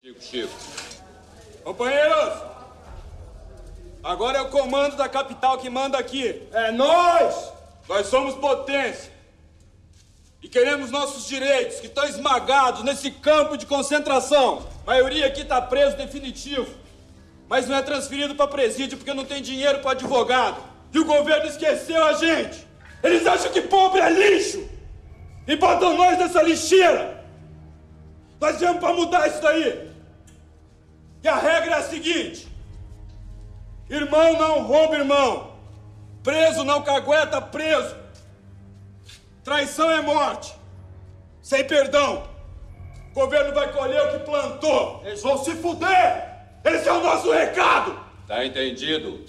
Chico. Companheiros, agora é o comando da capital que manda aqui. É nós! Nós somos potência. E queremos nossos direitos, que estão esmagados nesse campo de concentração. A maioria aqui está preso definitivo. Mas não é transferido para presídio porque não tem dinheiro para advogado. E o governo esqueceu a gente. Eles acham que pobre é lixo. E botam nós nessa lixeira. Nós viemos para mudar isso daí. E a regra é a seguinte: irmão não rouba irmão, preso não cagueta preso, traição é morte, sem perdão. O governo vai colher o que plantou. Eles vão se fuder. Esse é o nosso recado. Tá entendido.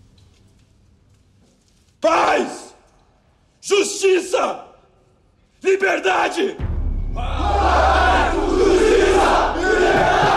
Paz, justiça, liberdade. Paz, justiça, liberdade.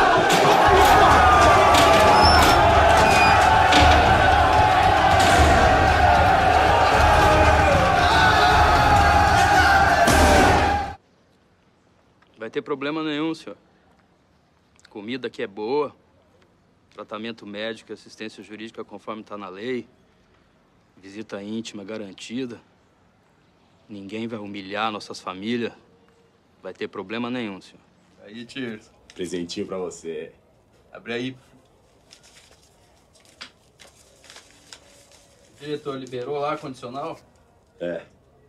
Vai ter problema nenhum, senhor. Comida aqui é boa, tratamento médico e assistência jurídica conforme está na lei, visita íntima garantida, ninguém vai humilhar nossas famílias, vai ter problema nenhum, senhor. Aí, tio. Presentinho pra você. Abre aí. O diretor liberou lá condicional? É.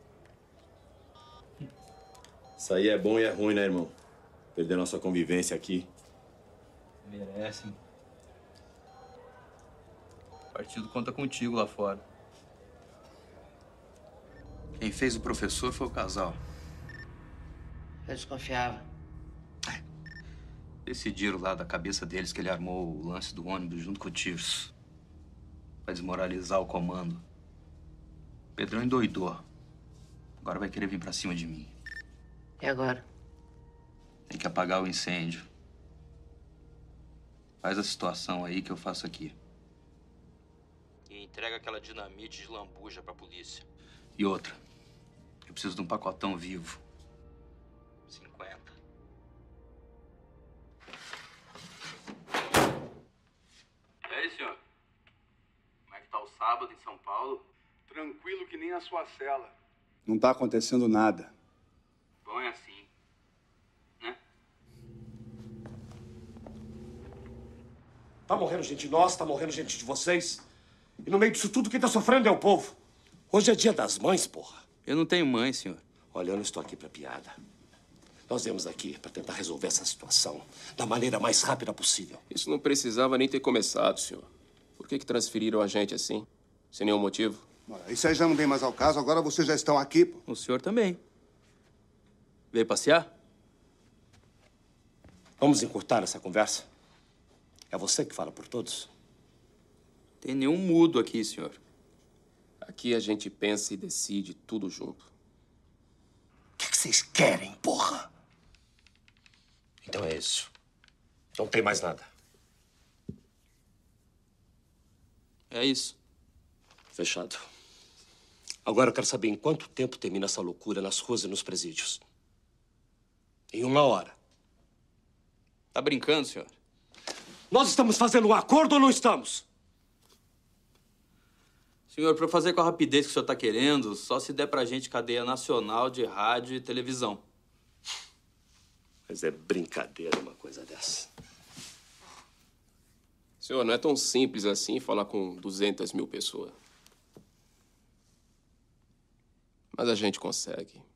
Isso aí é bom e é ruim, né, irmão? Perder nossa convivência aqui. Merece. O partido conta contigo lá fora. Quem fez o professor foi o casal. Eu desconfiava. Decidiram lá da cabeça deles que ele armou o lance do ônibus junto com o Tirso. Pra desmoralizar o comando. Pedrão endoidou. Agora vai querer vir pra cima de mim. E agora? Tem que apagar o incêndio. Faz a situação aí que eu faço aqui. E entrega aquela dinamite de lambuja pra polícia. E outra. Eu preciso de um pacotão vivo. 50. E aí, senhor? Como é que tá o sábado em São Paulo? Tranquilo que nem a sua cela. Não tá acontecendo nada. Bom, é assim, né? Tá morrendo gente nossa, tá morrendo gente de vocês. E no meio disso tudo, quem tá sofrendo é o povo. Hoje é dia das mães, porra. Eu não tenho mãe, senhor. Olha, eu não estou aqui pra piada. Nós viemos aqui pra tentar resolver essa situação da maneira mais rápida possível. Isso não precisava nem ter começado, senhor. Por que transferiram a gente assim? Sem nenhum motivo? Olha, isso aí já não vem mais ao caso, agora vocês já estão aqui, pô. O senhor também. Veio passear? Vamos encurtar essa conversa? É você que fala por todos? Tem nenhum mudo aqui, senhor. Aqui a gente pensa e decide tudo junto. O que vocês querem, porra? Então é isso. Não tem mais nada. É isso. Fechado. Agora eu quero saber em quanto tempo termina essa loucura nas ruas e nos presídios. Em 1 hora. Tá brincando, senhor? Nós estamos fazendo um acordo ou não estamos? Senhor, pra fazer com a rapidez que o senhor tá querendo, só se der pra gente cadeia nacional de rádio e televisão. Mas é brincadeira uma coisa dessa. Senhor, não é tão simples assim falar com 200 mil pessoas. Mas a gente consegue.